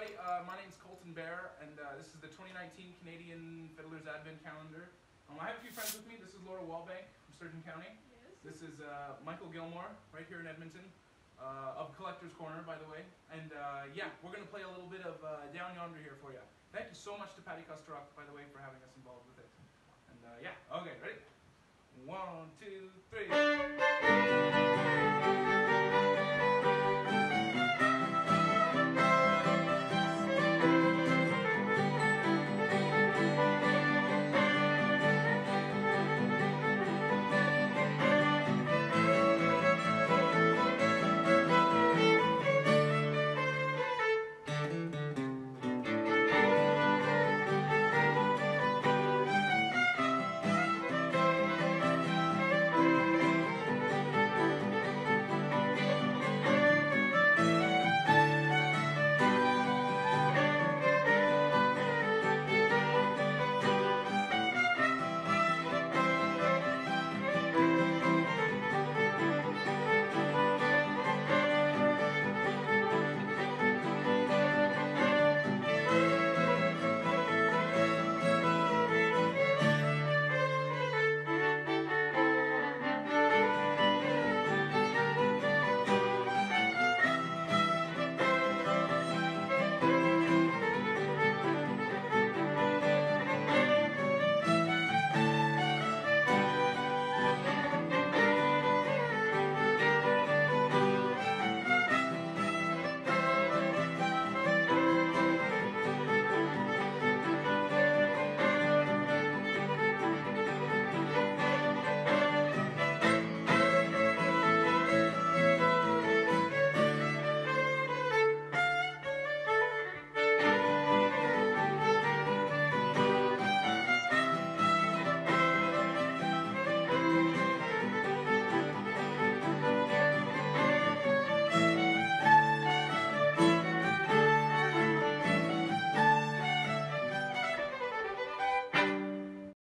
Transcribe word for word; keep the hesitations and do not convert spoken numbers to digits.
everybody. Uh, my name's Colten and uh, this is the twenty nineteen Canadian Fiddlers Advent Calendar. Um, I have a few friends with me. This is Laura Wallbank from Sturgeon County. Yes. This is uh, Michael Gilmore, right here in Edmonton, uh, of Collector's Corner, by the way. And uh, yeah, we're going to play a little bit of uh, Down Yonder here for you. Thank you so much to Patty Custerock, by the way, for having us involved with it. And uh, yeah, okay, ready? One, two, three.